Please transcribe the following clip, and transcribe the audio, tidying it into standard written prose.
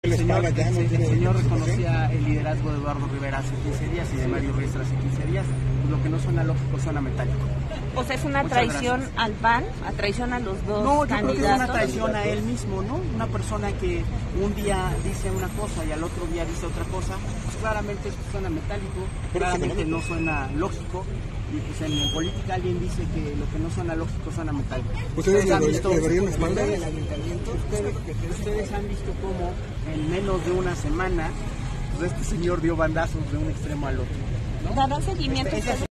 El señor reconocía el liderazgo de Eduardo Rivera hace 15 días y de Mario Riestra hace 15 días. Lo que no suena lógico suena metálico. O sea, es una traición al PAN, a traición a los dos No, yo candidatos. creo que es una traición a él mismo, ¿no? Una persona que un día dice una cosa y al otro día dice otra cosa, pues claramente suena metálico, claramente no suena lógico. Y pues en política alguien dice que lo que no suena lógico suena metálico. ¿Ustedes han visto Ustedes han visto cómo en menos de una semana pues este señor dio bandazos de un extremo al otro, ¿no? ¿Darán seguimiento?